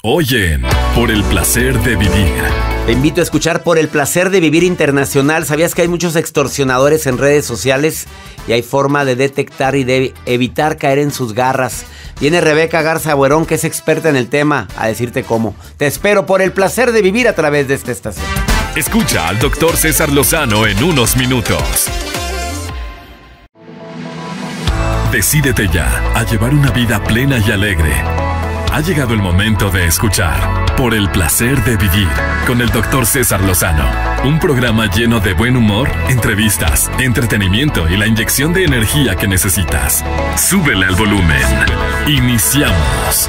Hoy en Por el Placer de Vivir. Te invito a escuchar Por el Placer de Vivir Internacional. ¿Sabías que hay muchos extorsionadores en redes sociales? Y hay forma de detectar y de evitar caer en sus garras. Viene Rebeca Garza Buerón, que es experta en el tema, a decirte cómo. Te espero por el placer de vivir a través de esta estación. Escucha al Dr. César Lozano en unos minutos. Decídete ya a llevar una vida plena y alegre. Ha llegado el momento de escuchar Por el Placer de Vivir con el Dr. César Lozano. Un programa lleno de buen humor, entrevistas, entretenimiento y la inyección de energía que necesitas. Súbele al volumen. Iniciamos.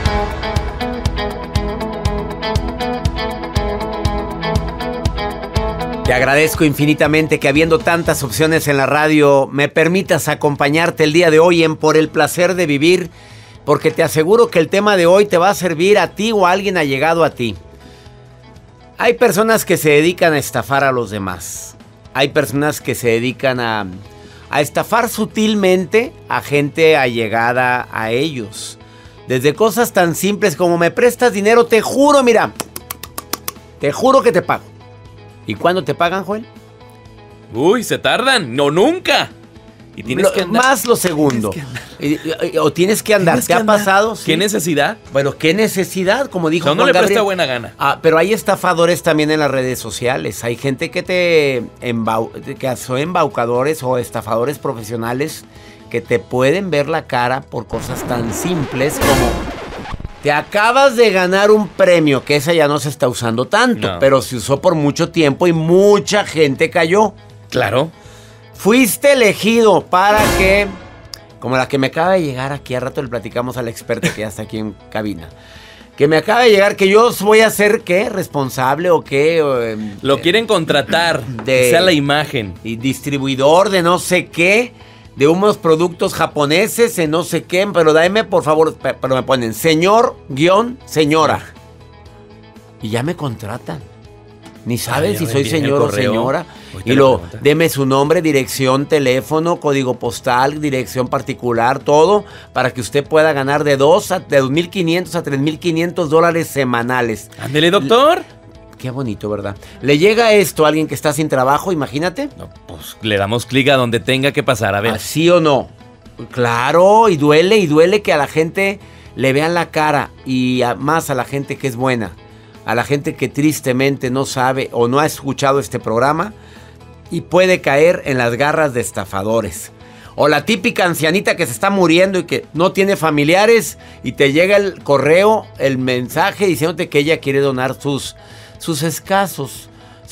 Te agradezco infinitamente que habiendo tantas opciones en la radio, me permitas acompañarte el día de hoy en Por el Placer de Vivir. Porque te aseguro que el tema de hoy te va a servir a ti o a alguien allegado a ti. Hay personas que se dedican a estafar a los demás. Hay personas que se dedican a estafar sutilmente a gente allegada a ellos. Desde cosas tan simples como me prestas dinero, te juro, mira, te juro que te pago. ¿Y cuándo te pagan, Joel? Uy, se tardan, no nunca. Y tienes que andar. Más lo segundo. O tienes que andar. ¿Te ha pasado? ¿Qué necesidad? Bueno, ¿qué necesidad? Como dijo no Juan le Gabriel. presta buena gana. Pero hay estafadores también en las redes sociales. Hay gente que que son embaucadores o estafadores profesionales que te pueden ver la cara por cosas tan simples como: te acabas de ganar un premio, que esa ya no se está usando tanto, pero se usó por mucho tiempo y mucha gente cayó. Claro. Fuiste elegido para que, como la que me acaba de llegar aquí, a rato le platicamos a la experta que ya está aquí en cabina, que me acaba de llegar, que yo voy a ser, ¿qué? ¿Responsable o qué? Lo quieren contratar, que sea la imagen. Y distribuidor de no sé qué, de unos productos japoneses, en no sé qué, pero dame por favor, pero me ponen señor-señora. Y ya me contratan. Ni saben si soy señor o señora. Y deme su nombre, dirección, teléfono, código postal, dirección particular, todo, para que usted pueda ganar de $2,500 a $3,500 semanales. Ándele, doctor. Qué bonito, ¿verdad? Le llega esto a alguien que está sin trabajo, imagínate. No, pues le damos clic a donde tenga que pasar, a ver. ¿Así o no? Claro, y duele que a la gente le vean la cara, y más a la gente que es buena. A la gente que tristemente no sabe o no ha escuchado este programa y puede caer en las garras de estafadores. O la típica ancianita que se está muriendo y que no tiene familiares y te llega el correo, el mensaje diciéndote que ella quiere donar sus escasos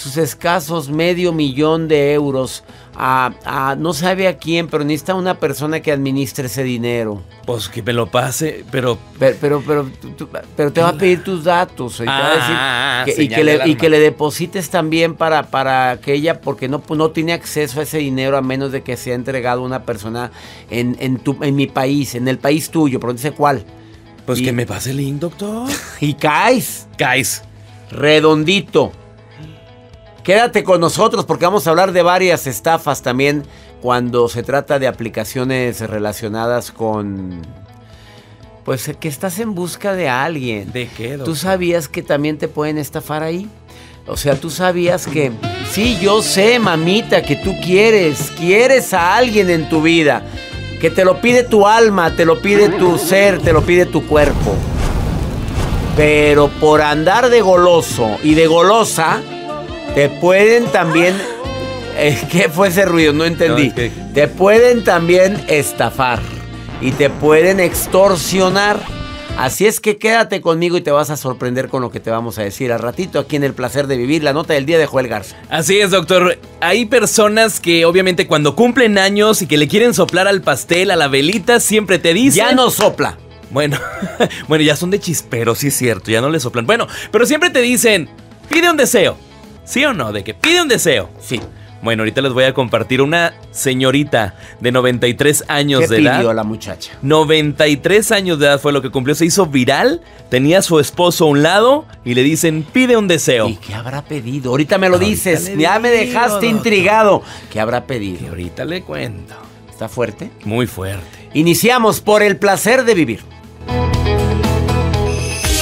$500,000 a no sabe a quién, pero necesita una persona que administre ese dinero. Pues que me lo pase, pero te va a pedir tus datos y te va a decir que le deposites también para que ella, porque no tiene acceso a ese dinero a menos de que sea entregado a una persona en mi país, en el país tuyo, pero no sé cuál. Pues que me pase el link, doctor. Y caes redondito. Quédate con nosotros porque vamos a hablar de varias estafas también cuando se trata de aplicaciones relacionadas con... Pues que estás en busca de alguien. ¿De qué, doctor? ¿Tú sabías que también te pueden estafar ahí? O sea, ¿tú sabías que... Sí, yo sé, mamita, que tú quieres a alguien en tu vida, que te lo pide tu alma, te lo pide tu ser, te lo pide tu cuerpo. Pero por andar de goloso y de golosa... Te pueden también... ¿Qué fue ese ruido? No entendí. No, Te pueden también estafar. Y te pueden extorsionar. Así es que quédate conmigo y te vas a sorprender con lo que te vamos a decir al ratito aquí en El Placer de Vivir, la nota del día de Joel Garza. Así es, doctor. Hay personas que obviamente cuando cumplen años y que le quieren soplar al pastel, a la velita, siempre te dicen... Ya no sopla. Bueno, ya son de chisperos, sí es cierto, ya no le soplan. Bueno, pero siempre te dicen, pide un deseo. ¿Sí o no? De que pide un deseo. Sí. Bueno, ahorita les voy a compartir una señorita de 93 años de edad. ¿Qué pidió la muchacha? 93 años de edad fue lo que cumplió. Se hizo viral, tenía a su esposo a un lado y le dicen, pide un deseo. ¿Y qué habrá pedido? Ahorita me lo dices. Ya me dejaste intrigado. ¿Qué habrá pedido? Que ahorita le cuento. ¿Está fuerte? Muy fuerte. Iniciamos por El Placer de Vivir.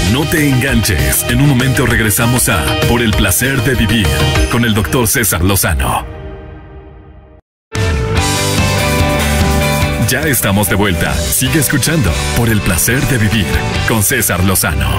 No te enganches. En un momento regresamos a Por el placer de vivir con el Dr. César Lozano. Ya estamos de vuelta. Sigue escuchando Por el placer de vivir con César Lozano.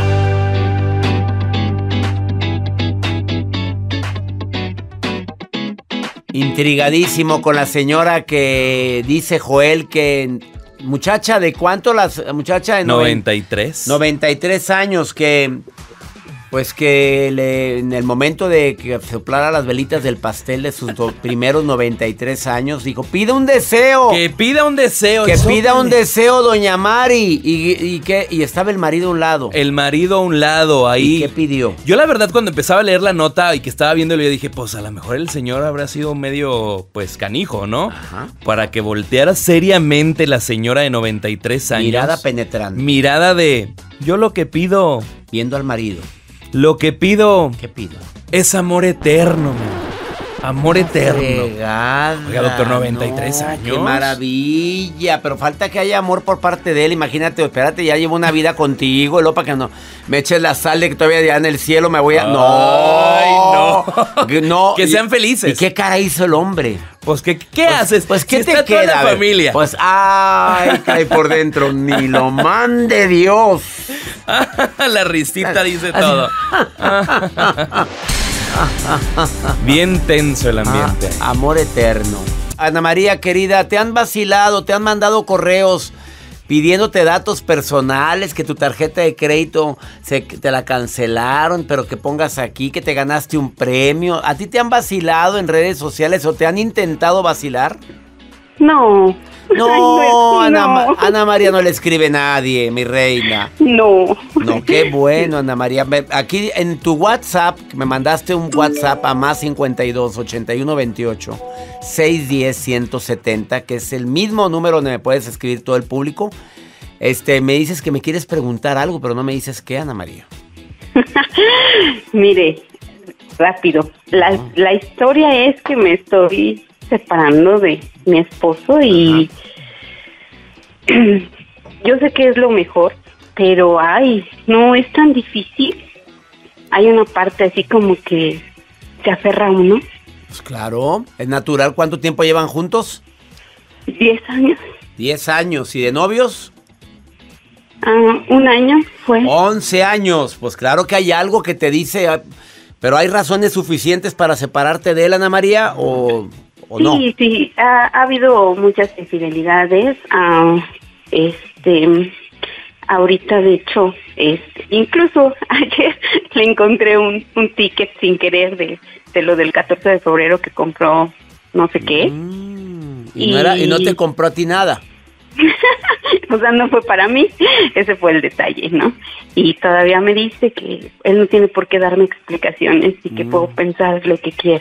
Intrigadísimo con la señora que dice Joel que... Muchacha, ¿de cuánto? Muchacha de 93. 93 años que... Pues que en el momento de que soplara las velitas del pastel de sus primeros 93 años, dijo, pide un deseo. Que pida un deseo. Que pida un deseo, doña Mari. Y estaba el marido a un lado. El marido a un lado, ahí. ¿Y qué pidió? Yo la verdad cuando empezaba a leer la nota y que estaba viéndolo, yo dije, pues a lo mejor el señor habrá sido medio, pues canijo, ¿no? Ajá. Para que volteara seriamente la señora de 93 años. Mirada penetrante. Mirada de, yo lo que pido... Viendo al marido. Lo que pido ¿Qué pido? es amor eterno, man. Amor eterno. Fregada, Oiga, doctor, 93 años. Qué maravilla, pero falta que haya amor por parte de él. Imagínate, espérate, ya llevo una vida contigo, para que no me eches la sal de que todavía ya en el cielo me voy a... Ay, no. Que sean felices. ¿Y qué cara hizo el hombre? Pues, ¿qué haces? Pues, ¿qué si te está queda? toda la familia. Pues, ay, cae por dentro. Ni lo mande Dios. La risita dice todo. Bien tenso el ambiente. Amor eterno. Ana María, querida, te han vacilado, te han mandado correos pidiéndote datos personales, que tu tarjeta de crédito te la cancelaron, pero que pongas aquí que te ganaste un premio. ¿A ti te han vacilado en redes sociales o te han intentado vacilar? No. No, Ana María no le escribe nadie, mi reina. No. No, qué bueno, Ana María. Aquí en tu WhatsApp, me mandaste un WhatsApp a más 52 81 28 610 170, que es el mismo número donde me puedes escribir todo el público. Me dices que me quieres preguntar algo, pero no me dices qué, Ana María. Mire, rápido. La historia es que me estoy separando de mi esposo y yo sé que es lo mejor, pero no es tan difícil. Hay una parte así como que se aferra a uno. Pues claro, es natural. ¿Cuánto tiempo llevan juntos? 10 años. 10 años. ¿Y de novios? 1 año fue. 11 años. Pues claro que hay algo que te dice, pero ¿hay razones suficientes para separarte de él, Ana María, o no? Sí, ha habido muchas infidelidades. Ahorita, de hecho, incluso ayer le encontré un ticket sin querer de lo del 14 de febrero que compró no sé qué. Y no te compró a ti nada. O sea, no fue para mí. Ese fue el detalle, ¿no? Y todavía me dice que él no tiene por qué darme explicaciones y que puedo pensar lo que quiera.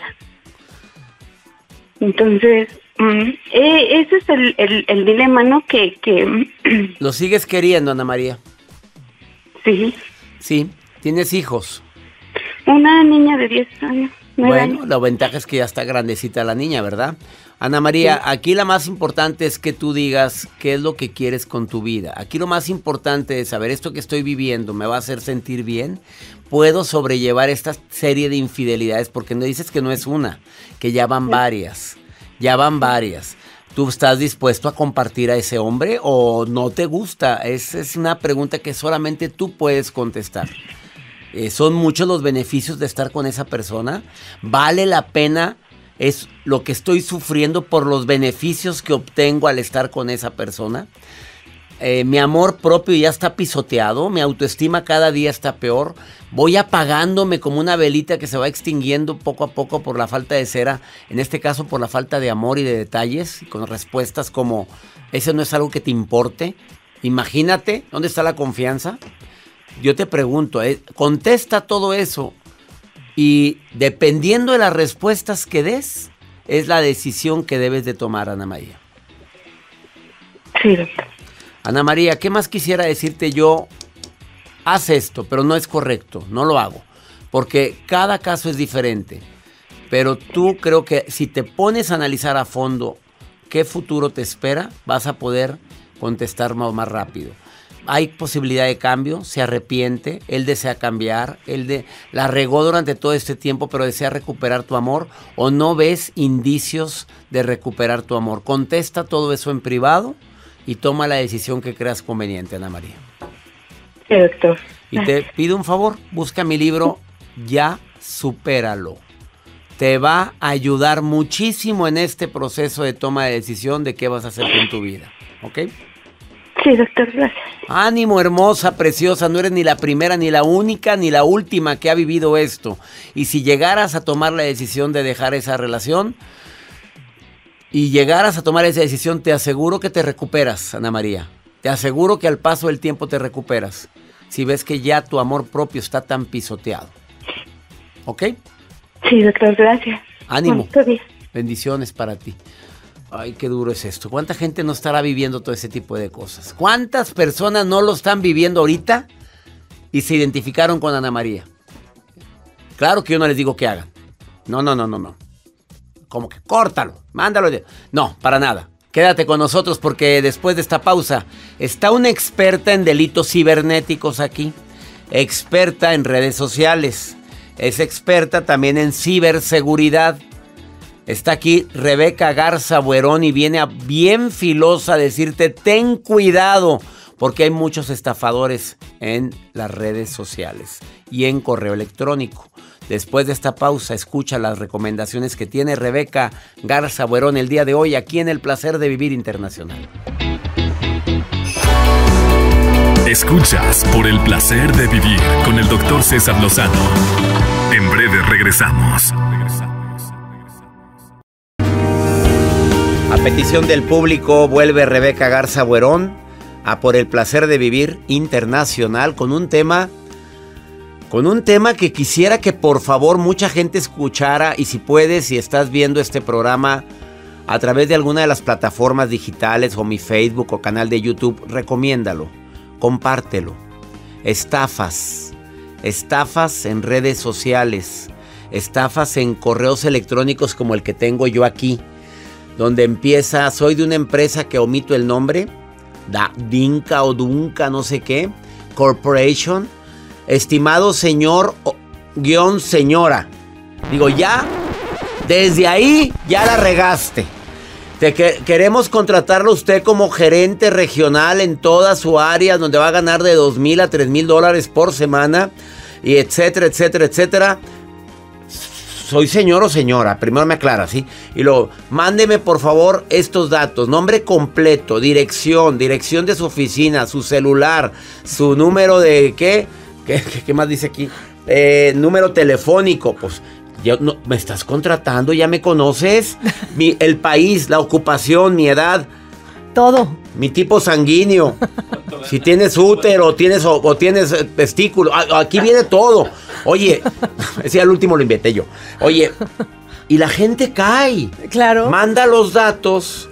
Entonces, ese es el dilema, ¿no? Que ¿Lo sigues queriendo, Ana María? Sí. Sí. ¿Tienes hijos? Una niña de 10 años. 9 bueno, años. la ventaja es que ya está grandecita la niña, ¿verdad? Ana María, sí. Aquí la más importante es que tú digas qué es lo que quieres con tu vida. Aquí lo más importante es saber, esto que estoy viviendo me va a hacer sentir bien. ¿Puedo sobrellevar esta serie de infidelidades? Porque no dices que no es una, que ya van varias. Ya van varias. ¿Tú estás dispuesto a compartir a ese hombre o no te gusta? Esa es una pregunta que solamente tú puedes contestar. ¿Son muchos los beneficios de estar con esa persona? ¿Vale la pena? ¿Es lo que estoy sufriendo por los beneficios que obtengo al estar con esa persona? Mi amor propio ya está pisoteado, mi autoestima cada día está peor, voy apagándome como una velita que se va extinguiendo poco a poco por la falta de cera, en este caso por la falta de amor y de detalles, con respuestas como, ¿eso no es algo que te importe? Imagínate, ¿dónde está la confianza? Yo te pregunto, contesta todo eso y dependiendo de las respuestas que des, es la decisión que debes de tomar, Ana María. Sí, doctor. Ana María, ¿qué más quisiera decirte yo? Haz esto, pero no es correcto, no lo hago, porque cada caso es diferente. Pero tú creo que si te pones a analizar a fondo qué futuro te espera, vas a poder contestar más rápido. hay posibilidad de cambio, se arrepiente, él desea cambiar, la regó durante todo este tiempo, pero desea recuperar tu amor, o no ves indicios de recuperar tu amor. Contesta todo eso en privado y toma la decisión que creas conveniente, Ana María. Sí, doctor. Y te pido un favor, busca mi libro Ya Supéralo. Te va a ayudar muchísimo en este proceso de toma de decisión de qué vas a hacer con tu vida, ¿ok? Sí, doctor, gracias. Ánimo, hermosa, preciosa, no eres ni la primera, ni la única, ni la última que ha vivido esto. Y si llegaras a tomar la decisión de dejar esa relación, y llegaras a tomar esa decisión, te aseguro que te recuperas, Ana María. Te aseguro que al paso del tiempo te recuperas. Si ves que ya tu amor propio está tan pisoteado. ¿Ok? Sí, doctor, gracias. Ánimo. Bonito día. Bendiciones para ti. Ay, qué duro es esto. ¿Cuánta gente no estará viviendo todo ese tipo de cosas? ¿Cuántas personas no lo están viviendo ahorita y se identificaron con Ana María? Claro que yo no les digo que hagan. No. Como que córtalo, mándalo. No, para nada. Quédate con nosotros porque después de esta pausa está una experta en delitos cibernéticos aquí. Experta en redes sociales. Es experta también en ciberseguridad. Está aquí Rebeca Garza Buerón y viene bien filosa a decirte ten cuidado porque hay muchos estafadores en las redes sociales y en correo electrónico. Después de esta pausa, escucha las recomendaciones que tiene Rebeca Garza Buerón el día de hoy aquí en El Placer de Vivir Internacional. Escuchas por El Placer de Vivir con el Dr. César Lozano. En breve regresamos. A petición del público vuelve Rebeca Garza Buerón a Por el Placer de Vivir Internacional con un tema que quisiera que por favor mucha gente escuchara y si puedes, si estás viendo este programa a través de alguna de las plataformas digitales o mi Facebook o canal de YouTube, recomiéndalo, compártelo. Estafas en redes sociales, estafas en correos electrónicos como el que tengo yo aquí, donde empieza, soy de una empresa que omito el nombre, Dinka o Dunca, no sé qué, Corporation, estimado señor _ señora. Digo, ya, desde ahí ya la regaste. Queremos contratarlo usted como gerente regional en toda su área, donde va a ganar de $2,000 a $3,000 por semana, y etcétera, etcétera, etcétera. Soy señor o señora, primero me aclara, ¿sí? Y luego, mándeme por favor estos datos, nombre completo, dirección de su oficina, su celular, su número de, ¿qué más dice aquí? Número telefónico, pues, me estás contratando, ya me conoces, el país, la ocupación, mi edad. Todo. Mi tipo sanguíneo, si tienes útero, tienes testículo, aquí viene todo. Oye, ese al último lo inventé yo. Oye, y la gente cae. Claro. Manda los datos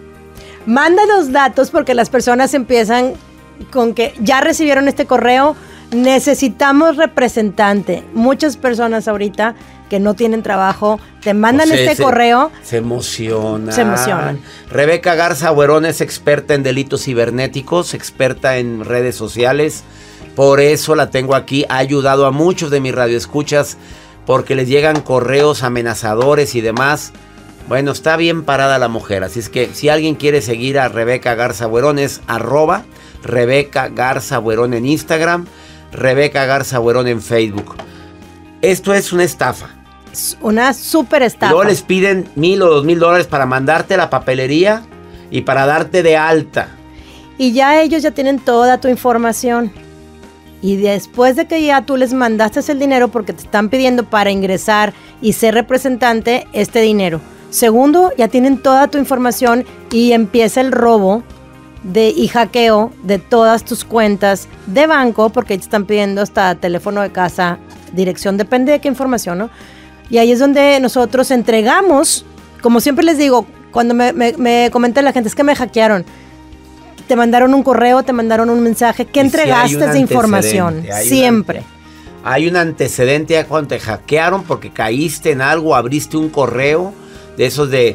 porque las personas empiezan con que ya recibieron este correo, necesitamos representante. Muchas personas ahorita que no tienen trabajo, te mandan correo. Se emocionan. Rebeca Garza Buerón es experta en delitos cibernéticos, experta en redes sociales. Por eso la tengo aquí. Ha ayudado a muchos de mis radioescuchas porque les llegan correos amenazadores y demás. Bueno, está bien parada la mujer. Así es que si alguien quiere seguir a Rebeca Garza Buerón es @Rebeca Garza Buerón en Instagram, Rebeca Garza Buerón en Facebook. Esto es una estafa. Una súper estafa. Luego les piden $1,000 o $2,000 para mandarte la papelería y para darte de alta. Y ya ellos ya tienen toda tu información. Y después de que ya tú les mandaste el dinero porque te están pidiendo para ingresar y ser representante este dinero. Segundo, ya tienen toda tu información y empieza el robo y hackeo de todas tus cuentas de banco porque te están pidiendo hasta teléfono de casa, dirección, depende de qué información, ¿no? Y ahí es donde nosotros entregamos, como siempre les digo, cuando me comenta la gente, es que me hackearon. Te mandaron un correo, te mandaron un mensaje. ¿Qué entregaste de información? Siempre. Hay un antecedente cuando te hackearon porque caíste en algo, abriste un correo de esos de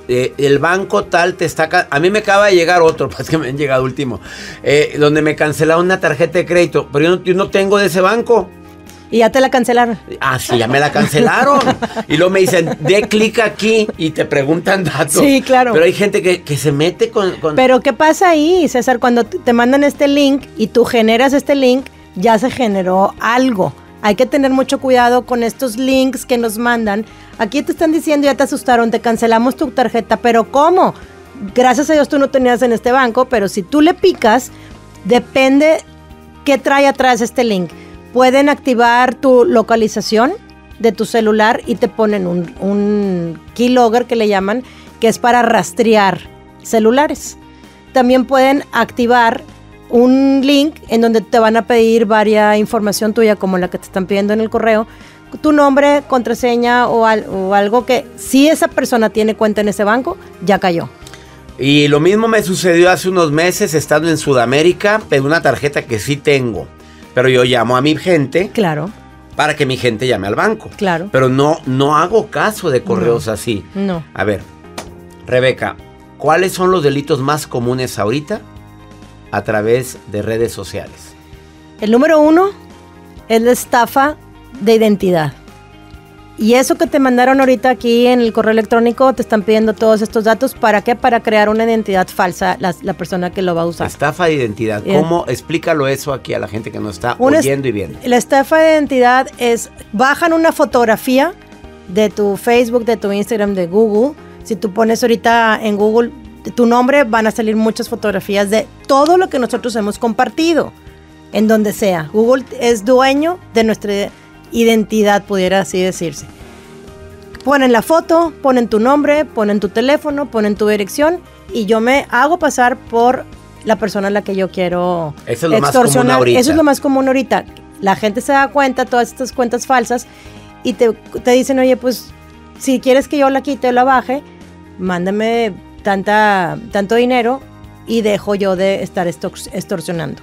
el banco tal te está... A mí me acaba de llegar otro, pues que me han llegado último, donde me cancelaron una tarjeta de crédito, pero yo no tengo de ese banco. Y ya te la cancelaron. Ah, sí, ya me la cancelaron. Y luego me dicen, dé clic aquí y te preguntan datos. Sí, claro. Pero hay gente que se mete con... Pero ¿qué pasa ahí, César? Cuando te mandan este link y tú generas este link, ya se generó algo. Hay que tener mucho cuidado con estos links que nos mandan. Aquí te están diciendo, ya te asustaron, te cancelamos tu tarjeta. ¿Pero cómo? Gracias a Dios tú no tenías en este banco, pero si tú le picas, depende qué trae atrás este link. Pueden activar tu localización de tu celular y te ponen un keylogger que le llaman, que es para rastrear celulares. También pueden activar un link en donde te van a pedir varia información tuya, como la que te están pidiendo en el correo, tu nombre, contraseña o algo que si esa persona tiene cuenta en ese banco, ya cayó. Y lo mismo me sucedió hace unos meses estando en Sudamérica, pero una tarjeta que sí tengo. Pero yo llamo a mi gente. Claro. Para que mi gente llame al banco. Claro. Pero no hago caso de correos así. No. A ver, Rebeca, ¿cuáles son los delitos más comunes ahorita a través de redes sociales? El número 1 es la estafa de identidad. Y eso que te mandaron ahorita aquí en el correo electrónico, te están pidiendo todos estos datos. ¿Para qué? Para crear una identidad falsa, la persona que lo va a usar. Estafa de identidad. ¿Cómo? Explícalo eso aquí a la gente que nos está Una oyendo y viendo. La estafa de identidad es, bajan una fotografía de tu Facebook, de tu Instagram, de Google. Si tú pones ahorita en Google tu nombre, van a salir muchas fotografías de todo lo que nosotros hemos compartido, en donde sea. Google es dueño de nuestra identidad, pudiera así decirse. Ponen la foto, ponen tu nombre, ponen tu teléfono, ponen tu dirección y yo me hago pasar por la persona a la que yo quiero Eso es lo más común ahorita. Eso es lo más común ahorita. La gente se da cuenta, todas estas cuentas falsas, y te dicen, oye, pues si quieres que yo la quite o la baje, mándame tanto dinero y dejo yo de estar extorsionando.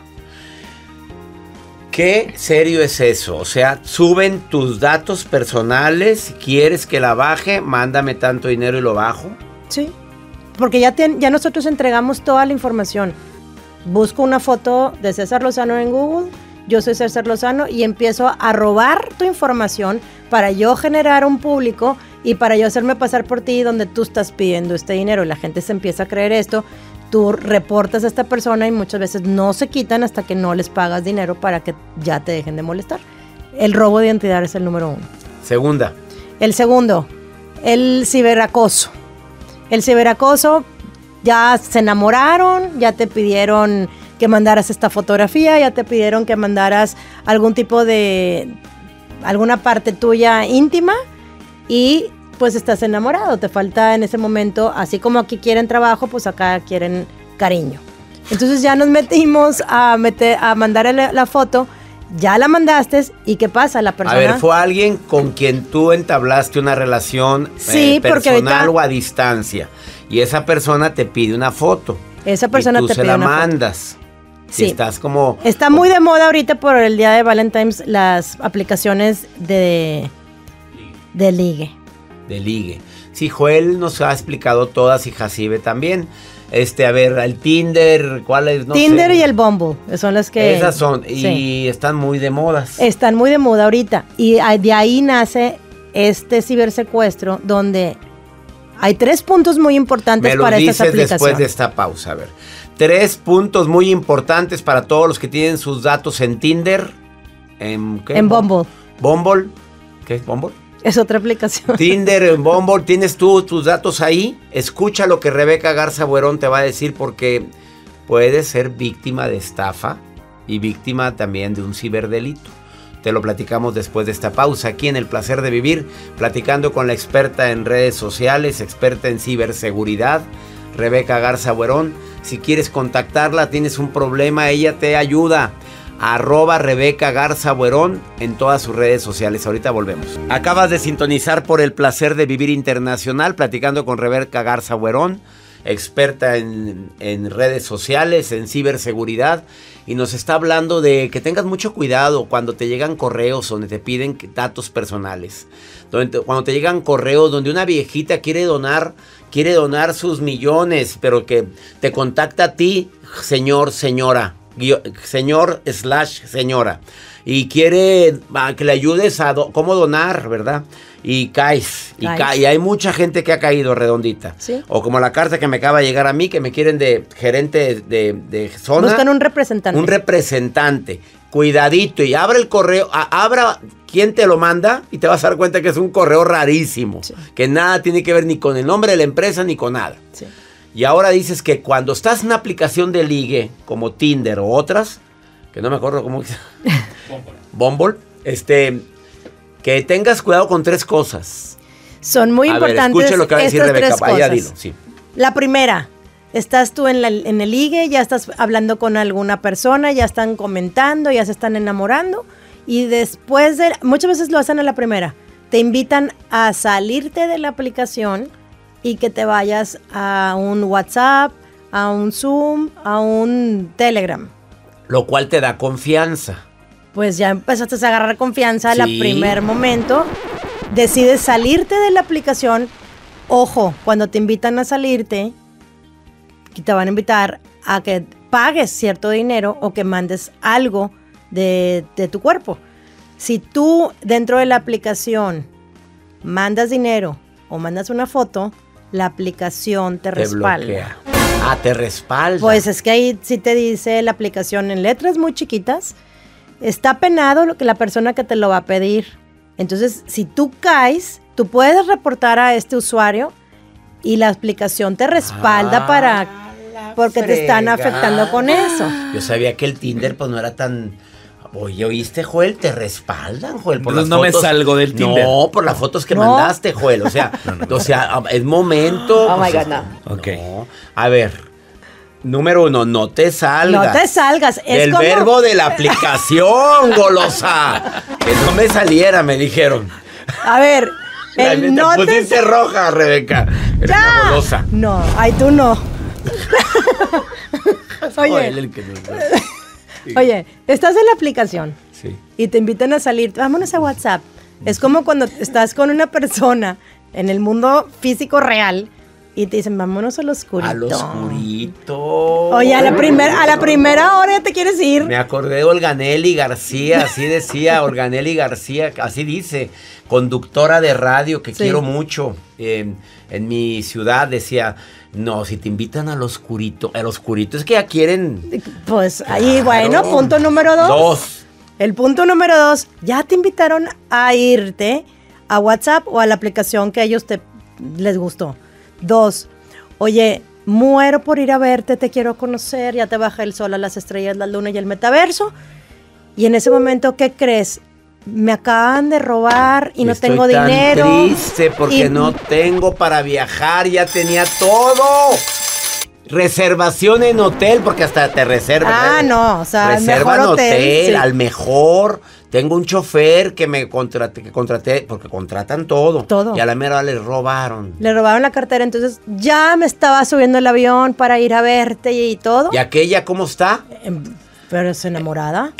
¿Qué serio es eso? O sea, suben tus datos personales. Si quieres que la baje, mándame tanto dinero y lo bajo. Sí, porque ya nosotros entregamos toda la información. Busco una foto de César Lozano en Google, yo soy César Lozano, y empiezo a robar tu información para yo generar un público y para yo hacerme pasar por ti donde tú estás pidiendo este dinero. Y la gente se empieza a creer esto. Tú reportas a esta persona y muchas veces no se quitan hasta que no les pagas dinero para que ya te dejen de molestar. El robo de identidad es el número 1. Segunda. El segundo, el ciberacoso. El ciberacoso, ya se enamoraron, ya te pidieron que mandaras esta fotografía, ya te pidieron que mandaras algún tipo de, alguna parte tuya íntima y pues estás enamorado, te falta en ese momento, así como aquí quieren trabajo, pues acá quieren cariño. Entonces ya nos metimos a mandar la foto, ya la mandaste, ¿y qué pasa? La persona... A ver, ¿fue alguien con quien tú entablaste una relación sí, personal ahorita... o a distancia? Y esa persona te pide una foto. Esa persona y tú te se pide la una mandas. Sí. Y estás como... Está muy de moda ahorita por el día de Valentine's las aplicaciones de ligue. De ligue. Sí, Joel nos ha explicado todas y Jacibe también. A ver, el Tinder, ¿cuál es? No Tinder sé. y el Bumble, son las que... Esas son, sí. Y están muy de modas. Están muy de moda ahorita. Y de ahí nace este cibersecuestro, donde hay 3 puntos muy importantes para estas aplicaciones. Me lo dices después de esta pausa, a ver. 3 puntos muy importantes para todos los que tienen sus datos en Tinder. ¿Qué? En Bumble. ¿Bumble? ¿Qué es Bumble? Es otra aplicación. Tinder, en Bumble, ¿tienes tú tus datos ahí? Escucha lo que Rebeca Garza Buerón te va a decir, porque puedes ser víctima de estafa y víctima también de un ciberdelito. Te lo platicamos después de esta pausa, aquí en El Placer de Vivir, platicando con la experta en redes sociales, experta en ciberseguridad, Rebeca Garza Buerón. Si quieres contactarla, tienes un problema, ella te ayuda. @Rebeca Garza Buerón en todas sus redes sociales. Ahorita volvemos. Acabas de sintonizar por El Placer de Vivir Internacional, platicando con Rebeca Garza Buerón, experta en redes sociales, en ciberseguridad, y nos está hablando de que tengas mucho cuidado cuando te llegan correos donde te piden datos personales. Cuando te llegan correos donde una viejita quiere donar quiere donar sus millones, pero que te contacta a ti, señor, señora, señor/señora, y quiere que le ayudes a cómo donar, ¿verdad? Y caes. Y hay mucha gente que ha caído redondita. ¿Sí? O como la carta que me acaba de llegar a mí, que me quieren de gerente de zona. Buscan un representante. Un representante. Cuidadito. Y abra el correo. Abra quién te lo manda y te vas a dar cuenta que es un correo rarísimo. Sí. Que nada tiene que ver ni con el nombre de la empresa ni con nada. Sí. Y ahora dices que cuando estás en una aplicación de ligue, como Tinder o otras, que no me acuerdo cómo... Bumble. Que tengas cuidado con 3 cosas. Son muy importantes. Escuche lo que va a decir Rebeca. Vaya, dilo, sí. La primera, estás tú en el ligue, ya estás hablando con alguna persona, ya están comentando, ya se están enamorando. Y después muchas veces lo hacen a la primera. Te invitan a salirte de la aplicación y que te vayas a un WhatsApp, a un Zoom, a un Telegram. Lo cual te da confianza. Pues ya empezaste a agarrar confianza al primer momento. Decides salirte de la aplicación. Ojo, cuando te invitan a salirte, te van a invitar a que pagues cierto dinero o que mandes algo de tu cuerpo. Si tú dentro de la aplicación mandas dinero o mandas una foto, la aplicación te respalda. Bloquea. Te respalda. Pues es que ahí sí te dice la aplicación en letras muy chiquitas. Está penado lo que la persona que te lo va a pedir. Entonces, si tú caes, tú puedes reportar a este usuario y la aplicación te respalda porque te están afectando con eso. Yo sabía que el Tinder pues no era tan... Oye, ¿oíste, Joel? ¿Te respaldan, Joel? Por Entonces las fotos. Me salgo del Tinder. No, por las fotos que mandaste, Joel. O sea, o sea, es momento. Oh, my God, no. Okay. No. A ver... Número 1, no te salgas. No te salgas. El verbo de la aplicación, golosa. Que no me saliera, me dijeron. A ver, no te pusiste roja, Rebeca. Eres una golosa. No, ay, tú no. Oye, estás en la aplicación. Sí. Y te invitan a salir. Vámonos a WhatsApp. Es como cuando estás con una persona en el mundo físico real. Y te dicen, vámonos al oscurito. Al oscurito. Oye, a la primera hora ya te quieres ir. Me acordé de Olganelli García, así decía Olganelli García, así dice, conductora de radio que quiero mucho. En mi ciudad decía, no, si te invitan al oscurito es que ya quieren. Pues ahí, bueno, punto número 2. El punto número 2, ya te invitaron a irte a WhatsApp o a la aplicación que a ellos les gustó. 2, oye, muero por ir a verte, te quiero conocer, ya te baja el sol, a las estrellas, la luna y el metaverso. Y en ese momento, ¿qué crees? Me acaban de robar y no tengo dinero. Estoy triste porque no tengo para viajar, ya tenía todo. Reservación en hotel, porque hasta te reservan. No, o sea, reserva mejor en hotel, sí. Al mejor. Tengo un chofer que me contraté, porque contratan todo. Y a la mera le robaron. Le robaron la cartera, entonces ya me estaba subiendo el avión para ir a verte y todo. ¿Y aquella cómo está? Pero es enamorada.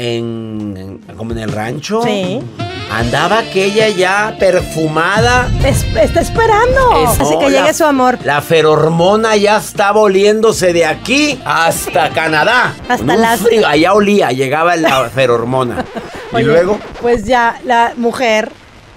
Como en el rancho. Sí. Andaba aquella ya perfumada. Está esperando. Así que llegue su amor. La ferormona ya estaba oliéndose de aquí hasta Canadá. Hasta frío. Allá olía, llegaba la ferormona. Oye, y luego. Pues ya la mujer,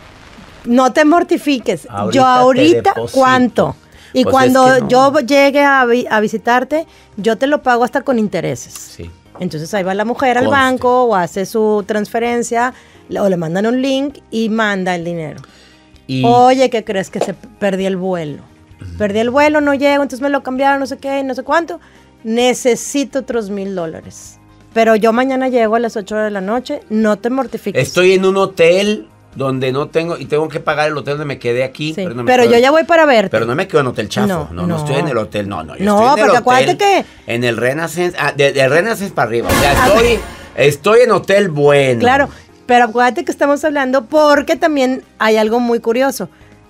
no te mortifiques. Yo ahorita, ¿cuánto? Y pues cuando yo llegue a visitarte, yo te lo pago hasta con intereses. Sí. Entonces ahí va la mujer al banco o hace su transferencia o le mandan un link y manda el dinero. Oye, ¿qué crees? Que perdí el vuelo. Perdí el vuelo, no llego, entonces me lo cambiaron, no sé qué, no sé cuánto. Necesito otros $1,000. Pero yo mañana llego a las 8 de la noche, no te mortifiques. Estoy en un hotel donde no tengo, y tengo que pagar el hotel donde me quedé aquí. Sí, pero yo ya voy para verte. Pero no me quedo en hotel chafo. No estoy en el hotel. No, yo estoy en el porque acuérdate que... En el Renaissance, del Renaissance para arriba. O sea, estoy en hotel bueno. Claro, pero acuérdate que estamos hablando porque también hay algo muy curioso.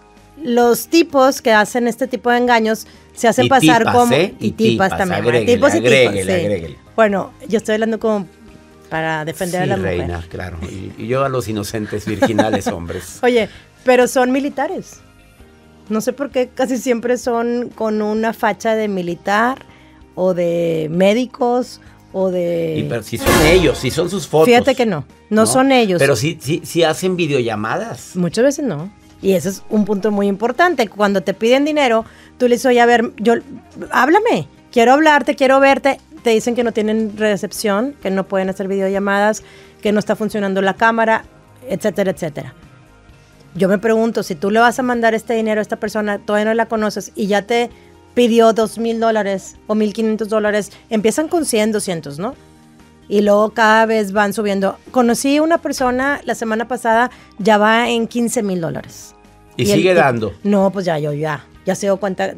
Los tipos que hacen este tipo de engaños se hacen pasar como... Y tipas también. Agréguele. Bueno, yo estoy hablando como para defender a la mujer. Reina, claro. Y yo a los inocentes virginales hombres. Oye, pero son militares. No sé por qué casi siempre son con una facha de militar o de médicos o de... Pero si son ellos, si son sus fotos. Fíjate que no son ellos. Pero sí hacen videollamadas. Muchas veces no. Y ese es un punto muy importante. Cuando te piden dinero, tú le dices, oye, a ver, háblame, quiero hablarte, quiero verte. Te dicen que no tienen recepción, que no pueden hacer videollamadas, que no está funcionando la cámara, etcétera, etcétera. Yo me pregunto, si tú le vas a mandar este dinero a esta persona, todavía no la conoces y ya te pidió $2,000 o $1,500, empiezan con 100, 200, ¿no? Y luego cada vez van subiendo. Conocí una persona la semana pasada, ya va en $15,000. ¿Y sigue dando? No, pues ya se dio cuenta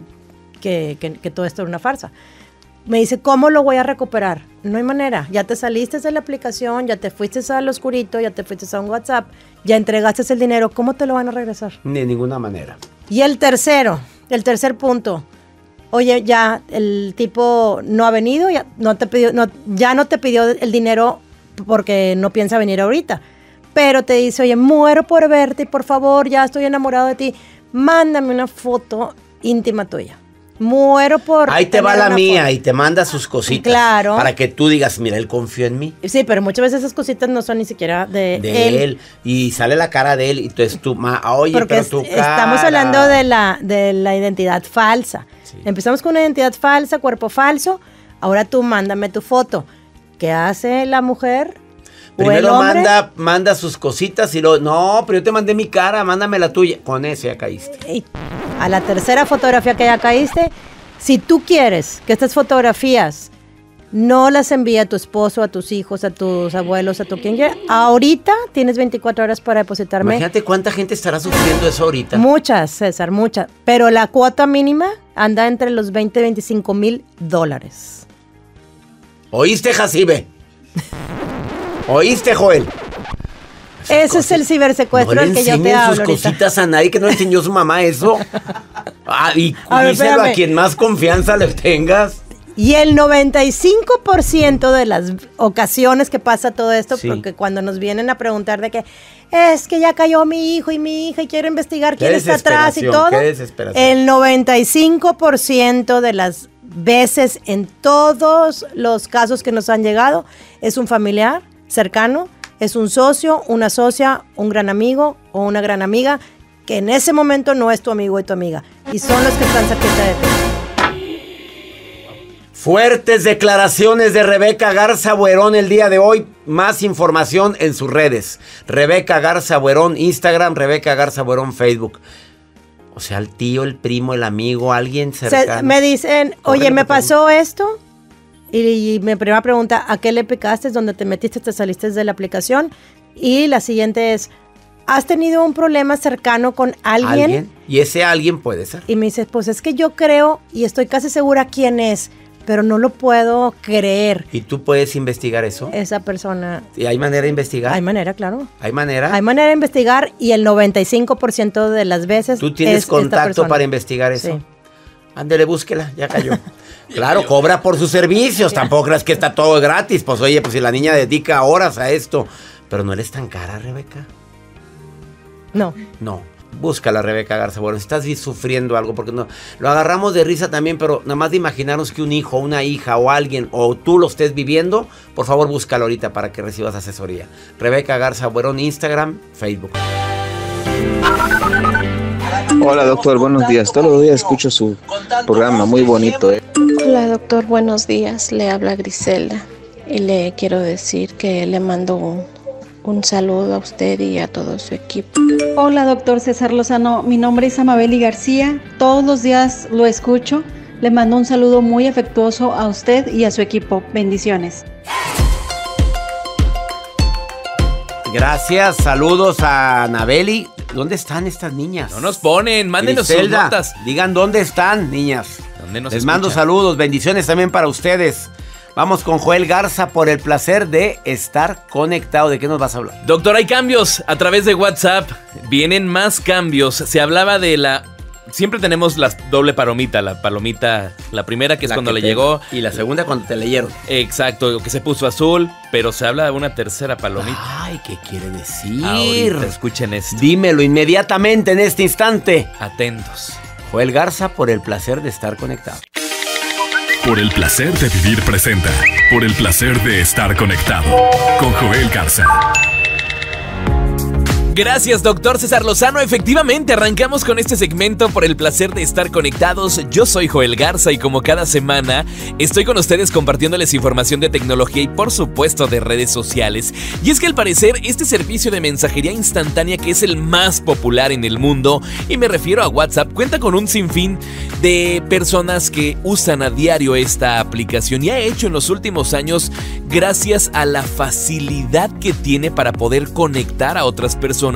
que todo esto era una farsa. Me dice, ¿cómo lo voy a recuperar? No hay manera. Ya te saliste de la aplicación, ya te fuiste al oscurito, ya te fuiste a un WhatsApp, ya entregaste el dinero. ¿Cómo te lo van a regresar? De ninguna manera. Y el tercer punto. Oye, ya el tipo no ha venido, ya no te pidió el dinero porque no piensa venir ahorita. Pero te dice, oye, muero por verte y por favor, ya estoy enamorado de ti. Mándame una foto íntima tuya. Muero por... Ahí te va la mía y te manda sus cositas. Claro. Para que tú digas, mira, él confió en mí. Sí, pero muchas veces esas cositas no son ni siquiera de él. Y sale la cara de él y entonces tú, oye, porque pero tu cara... Estamos hablando de la identidad falsa. Sí. Empezamos con una identidad falsa, cuerpo falso. Ahora tú mándame tu foto. ¿Qué hace la mujer? Primero manda sus cositas y luego, no, pero yo te mandé mi cara, mándame la tuya. Con eso ya caíste. Y a la tercera fotografía que ya caíste, si tú quieres que estas fotografías no las envíe a tu esposo, a tus hijos, a tus abuelos, a tu quien quiera, ahorita tienes 24 horas para depositarme. Imagínate cuánta gente estará sufriendo eso ahorita. Muchas, César, muchas. Pero la cuota mínima anda entre los $20,000 y $25,000. ¿Oíste, Jacibe? ¿Oíste, Joel? Ese es el cibersecuestro del que yo te hablo. No le enseñen sus cositas a nadie, que no le enseñó su mamá eso. Y díselo a quien más confianza le tengas. Y el 95% de las ocasiones que pasa todo esto, sí. Porque cuando nos vienen a preguntar de que es que ya cayó mi hijo y mi hija y quiero investigar quién está atrás y todo, el 95% de las veces en todos los casos que nos han llegado es un familiar cercano, es un socio, una socia, un gran amigo o una gran amiga que en ese momento no es tu amigo y tu amiga y son los que están cerquita de ti. Fuertes declaraciones de Rebeca Garza Buerón el día de hoy. Más información en sus redes. Rebeca Garza Buerón Instagram, Rebeca Garza Buerón Facebook. O sea, el tío, el primo, el amigo, alguien cercano. Me dicen, oye, me pasó esto. Y mi primera pregunta, ¿a qué le picaste? ¿Dónde te metiste? ¿Te saliste de la aplicación? Y la siguiente es, ¿has tenido un problema cercano con alguien? Y ese alguien puede ser. Y me dice, pues es que yo creo y estoy casi segura quién es, pero no lo puedo creer. ¿Y tú puedes investigar eso? Esa persona. ¿Y hay manera de investigar? Hay manera, claro. ¿Hay manera? Hay manera de investigar y el 95% de las veces ¿tú tienes contacto para investigar eso? Sí. Ándele, búsquela, ya cayó. Claro, cobra por sus servicios, tampoco creas que está todo gratis. Pues oye, pues si la niña dedica horas a esto. Pero no eres tan cara, Rebeca. No. Búscala, Rebeca Garza Buerón. Si estás sufriendo algo, porque no, lo agarramos de risa también, pero nada más de imaginarnos que un hijo, una hija o alguien, o tú lo estés viviendo, por favor búscalo ahorita para que recibas asesoría. Rebeca Garza Buerón, Instagram, Facebook. Hola doctor, buenos días. Todos los días escucho su programa, muy bonito. Hola doctor, buenos días. Le habla Griselda y le quiero decir que le mando un saludo a usted y a todo su equipo. Hola doctor César Lozano, mi nombre es Amabeli García. Todos los días lo escucho. Le mando un saludo muy afectuoso a usted y a su equipo. Bendiciones. Gracias, saludos a Anabeli. ¿Dónde están estas niñas? No nos ponen, mándenos sus Griselda, notas. Digan dónde están, niñas. ¿Dónde nos Les mando escuchan? saludos, bendiciones también para ustedes. Vamos con Joel Garza por el placer de estar conectado. ¿De qué nos vas a hablar? Doctor, hay cambios a través de WhatsApp. Vienen más cambios. Se hablaba de la siempre tenemos la doble palomita, la primera que es cuando le llegó. Y la segunda cuando te leyeron. Exacto, que se puso azul, pero se habla de una tercera palomita. Ay, ¿qué quiere decir? Ahorita escuchen esto. Dímelo inmediatamente en este instante. Atentos. Joel Garza, por el placer de estar conectado. Por el placer de vivir presenta. Por el placer de estar conectado. Con Joel Garza. Gracias, doctor César Lozano. Efectivamente, arrancamos con este segmento por el placer de estar conectados. Yo soy Joel Garza y como cada semana estoy con ustedes compartiéndoles información de tecnología y por supuesto de redes sociales. Y es que al parecer este servicio de mensajería instantánea, que es el más popular en el mundo, y me refiero a WhatsApp, cuenta con un sinfín de personas que usan a diario esta aplicación y ha hecho en los últimos años gracias a la facilidad que tiene para poder conectar a otras personas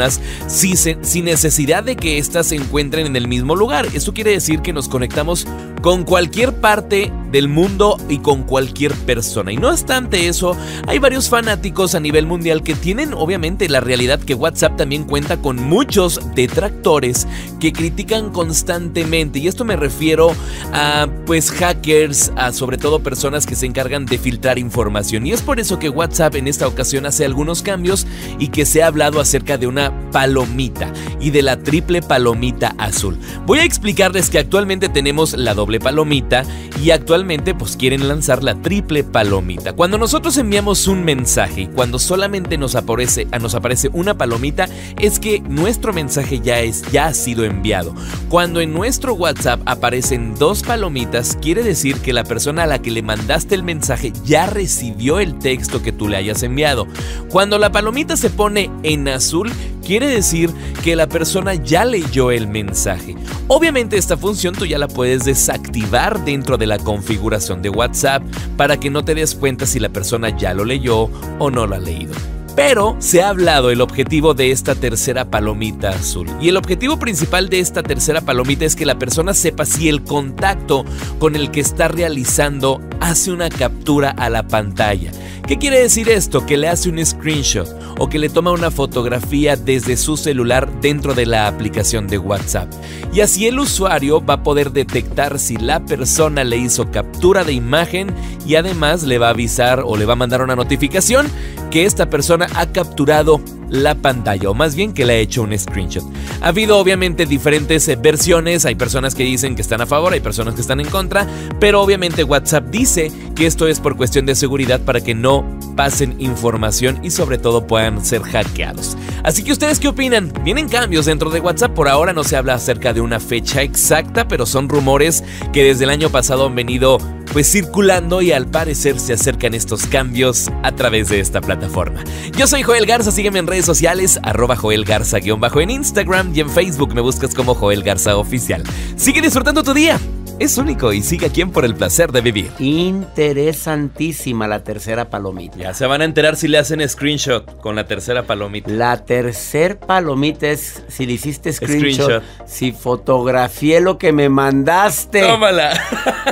sin necesidad de que éstas se encuentren en el mismo lugar. Esto quiere decir que nos conectamos con cualquier parte del mundo y con cualquier persona. Y no obstante eso, hay varios fanáticos a nivel mundial que tienen obviamente la realidad que WhatsApp también cuenta con muchos detractores que critican constantemente. Y esto me refiero a hackers, a sobre todo personas que se encargan de filtrar información. Y es por eso que WhatsApp en esta ocasión hace algunos cambios y que se ha hablado acerca de una palomita y de la triple palomita azul. Voy a explicarles que actualmente tenemos la doble palomita y actualmente quieren lanzar la triple palomita. Cuando nosotros enviamos un mensaje y cuando solamente nos aparece una palomita, es que nuestro mensaje ya ha sido enviado. Cuando en nuestro WhatsApp aparecen dos palomitas, quiere decir que la persona a la que le mandaste el mensaje ya recibió el texto que tú le hayas enviado. Cuando la palomita se pone en azul, quiere decir que la persona ya leyó el mensaje. Obviamente esta función tú ya la puedes desactivar dentro de la configuración de WhatsApp para que no te des cuenta si la persona ya lo leyó o no lo ha leído. Pero se ha hablado el objetivo de esta tercera palomita azul. Y el objetivo principal de esta tercera palomita es que la persona sepa si el contacto con el que está realizando hace una captura a la pantalla. ¿Qué quiere decir esto? Que le hace un screenshot o que le toma una fotografía desde su celular dentro de la aplicación de WhatsApp. Y así el usuario va a poder detectar si la persona le hizo captura de imagen y además le va a avisar o le va a mandar una notificación que esta persona ha capturado la pantalla, o más bien que le ha hecho un screenshot. Ha habido obviamente diferentes versiones, hay personas que dicen que están a favor, hay personas que están en contra, pero obviamente WhatsApp dice que esto es por cuestión de seguridad para que no pasen información y sobre todo puedan ser hackeados. Así que ¿ustedes qué opinan? ¿Vienen cambios dentro de WhatsApp? Por ahora no se habla acerca de una fecha exacta, pero son rumores que desde el año pasado han venido circulando y al parecer se acercan estos cambios a través de esta plataforma. Yo soy Joel Garza, sígueme en redes sociales, @Joel Garza- en Instagram y en Facebook me buscas como Joel Garza Oficial. Sigue disfrutando tu día, es único y sigue aquí en Por el Placer de Vivir. Interesantísima la tercera palomita. Ya se van a enterar si le hacen screenshot con la tercera palomita. La tercer palomita es si le hiciste screenshot. Si fotografié lo que me mandaste. Tómala.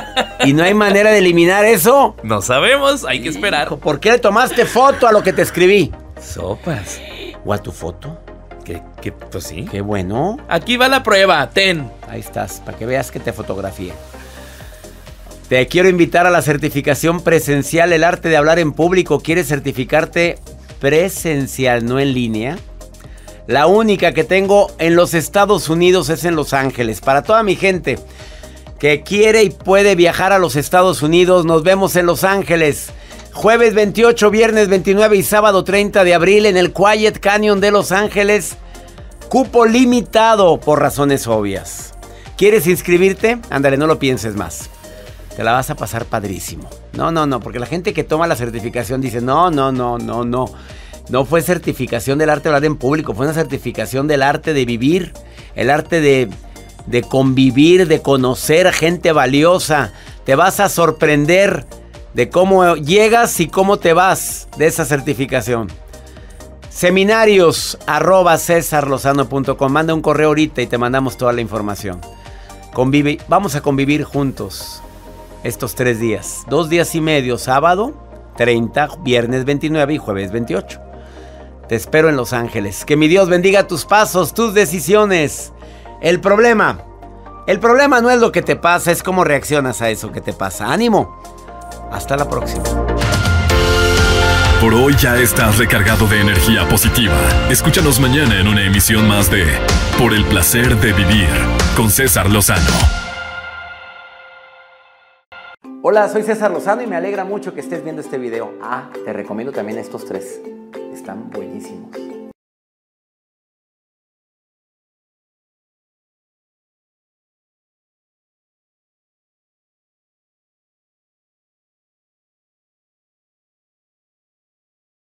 ¿Y no hay manera de eliminar eso? No sabemos, hay que esperar. ¿Por qué le tomaste foto a lo que te escribí? Sopas. ¿O a tu foto? Pues sí. Qué bueno. Aquí va la prueba, ten. Ahí estás, para que veas que te fotografié. Te quiero invitar a la certificación presencial, el arte de hablar en público. ¿Quieres certificarte presencial, no en línea? La única que tengo en los Estados Unidos es en Los Ángeles. Para toda mi gente que quiere y puede viajar a los Estados Unidos, nos vemos en Los Ángeles. Jueves 28, viernes 29 y sábado 30 de abril en el Quiet Canyon de Los Ángeles. Cupo limitado por razones obvias. ¿Quieres inscribirte? Ándale, no lo pienses más. Te la vas a pasar padrísimo. No, porque la gente que toma la certificación dice, no. No fue certificación del arte de hablar en público, fue una certificación del arte de vivir, el arte de convivir, de conocer gente valiosa. Te vas a sorprender de cómo llegas y cómo te vas de esa certificación. Seminarios @cesarlozano.com. Manda un correo ahorita y te mandamos toda la información. Vamos a convivir juntos estos 3 días. 2 días y medio, sábado 30, viernes 29 y jueves 28. Te espero en Los Ángeles. Que mi Dios bendiga tus pasos, tus decisiones. El problema El problema no es lo que te pasa, es cómo reaccionas a eso que te pasa. ¡Ánimo! Hasta la próxima. Por hoy ya estás recargado de energía positiva. Escúchanos mañana en una emisión más de Por el placer de vivir con César Lozano. Hola, soy César Lozano y me alegra mucho que estés viendo este video. Te recomiendo también estos 3. Están buenísimos.